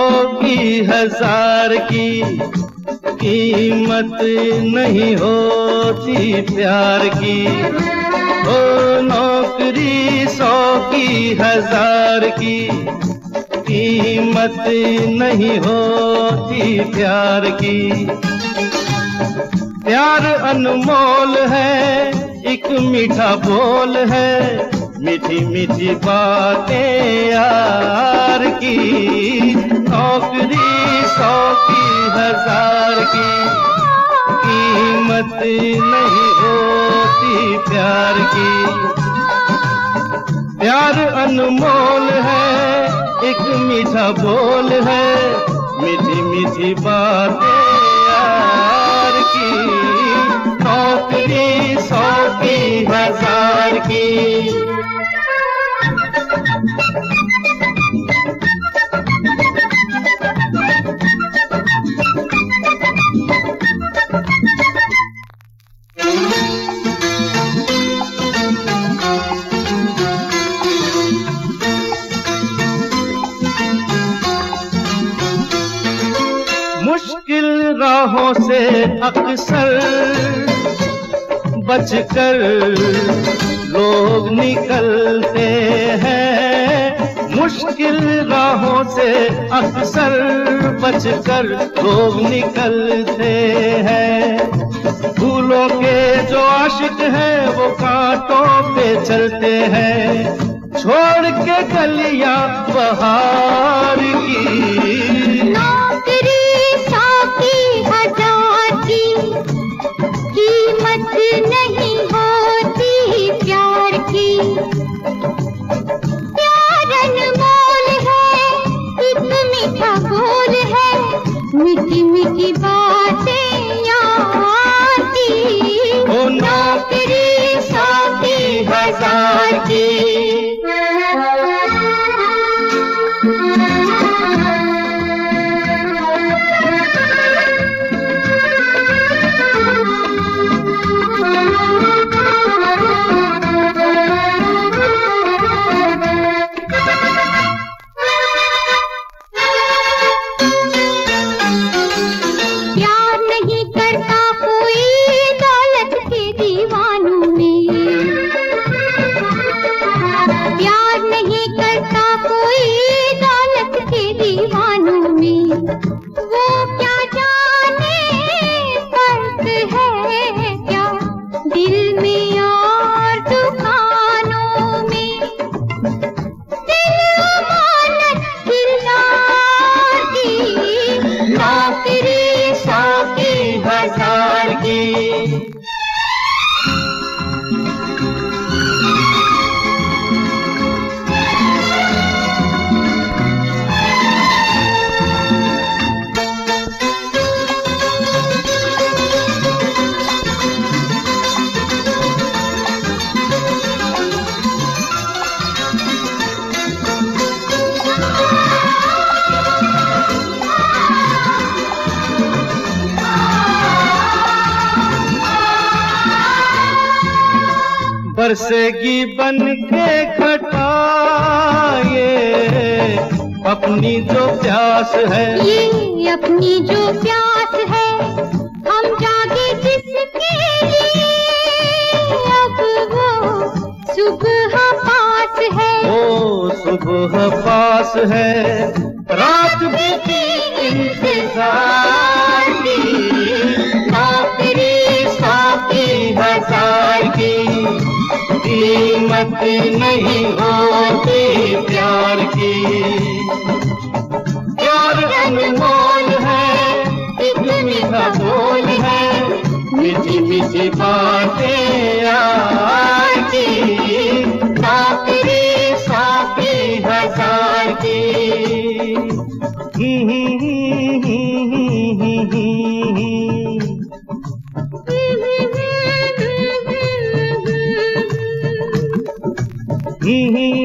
की 1000 की कीमत नहीं होती प्यार की। ओ नौकरी 100 की 1000 की कीमत नहीं होती प्यार की। प्यार अनमोल है, एक मीठा बोल है, मीठी मीठी बातें यार की। नौकरी 100 की 1000 की कीमत नहीं होती प्यार की। प्यार अनमोल है, एक मीठा बोल है, मीठी मीठी बातें यार की। नौकरी 100 की 1000 की। मुश्किल राहों से अक्सर बचकर लोग निकलते हैं। मुश्किल राहों से अक्सर बचकर लोग निकलते हैं। फूलों के जो आशिक हैं वो कांटों पे चलते हैं, छोड़ के कलियां बहार की। नौकरी 100 की 1000 की कीमत नहीं होती प्यार की। प्यार अनमोल है, एक मीठा बोल है, मीठी मीठी बातें यार की। ओ नौकरी 100 की 1000 की। बरसेगी बन के घटा ये अपनी जो प्यास है, ये अपनी जो प्यास है, हम जागे जिसके लिए अब वो सुबह पास है। ओ सुबह पास है, रात बीती इंतजार की। नौकरी 100 की 1000 की कीमत नहीं होती प्यार की। प्यार अनमोल है, एक मीठा बोल है, मीठी मीठी बातें यार की। नौकरी 100 की 1000 की। Mm-hmm.